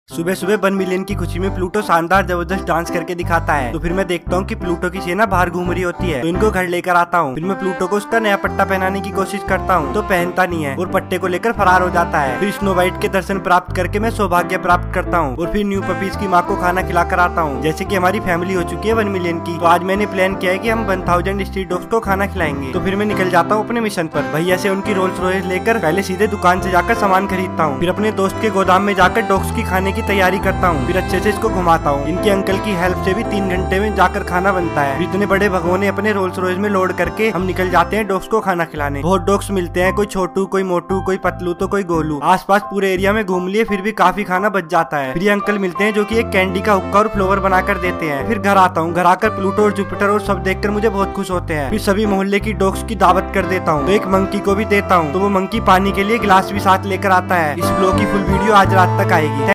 सुबह सुबह 1 मिलियन की खुशी में प्लूटो शानदार जबरदस्त डांस करके दिखाता है। तो फिर मैं देखता हूँ कि प्लूटो की सेना बाहर घूम रही होती है, तो इनको घर लेकर आता हूँ। फिर मैं प्लूटो को उसका नया पट्टा पहनाने की कोशिश करता हूँ, तो पहनता नहीं है और पट्टे को लेकर फरार हो जाता है। फिर स्नो व्हाइट के दर्शन प्राप्त करके मैं सौभाग्य प्राप्त करता हूँ और फिर न्यू पपीज की माँ को खाना खिलाकर आता हूँ। जैसे की हमारी फैमिली हो चुकी है 1 मिलियन की, तो आज मैंने प्लान किया है की हम 1000 स्ट्रीट डॉग्स को खाना खिलाएंगे। तो फिर मैं निकल जाता हूँ अपने मिशन पर। भैया से उनकी रोल्स रॉयस लेकर पहले सीधे दुकान से जाकर सामान खरीदता हूँ। फिर अपने दोस्त के गोदाम में जाकर डॉग्स की खाने की तैयारी करता हूँ। फिर अच्छे से इसको घुमाता हूँ। इनके अंकल की हेल्प से भी 3 घंटे में जाकर खाना बनता है। इतने बड़े भगोने अपने रोल्स रॉयस में लोड करके हम निकल जाते हैं डॉग्स को खाना खिलाने। बहुत डॉग्स मिलते हैं, कोई छोटू, कोई मोटू, कोई पतलू, तो कोई गोलू। आसपास पूरे एरिया में घूम लिए, फिर भी काफी खाना बच जाता है। फिर ये अंकल मिलते हैं जो कि एक कैंडी का हुक्का और फ्लेवर बनाकर देते हैं। फिर घर आता हूँ। घर आकर प्लूटो और जुपिटर और सब देखकर मुझे बहुत खुश होते हैं। फिर सभी मोहल्ले की डॉग्स की दावत कर देता हूँ। तो एक मंकी को भी देता हूँ, तो वो मंकी पानी के लिए गिलास भी साथ लेकर आता है। इस ब्लॉग की फुल वीडियो आज रात तक आएगी।